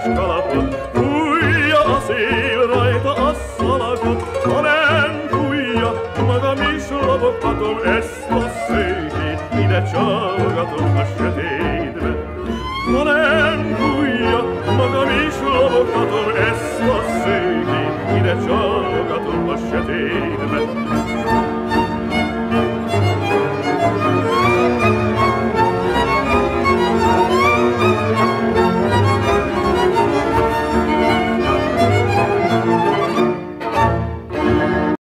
kalapot, fújja a szél rajta a szalagot, ha nem fújja, magam is lobogtatom ezt a szőkét, ide csalgatom a sötétbe. Ha nem fújja, magam is lobogtatom ezt a szőkét, ide csalgatom a sötétbe.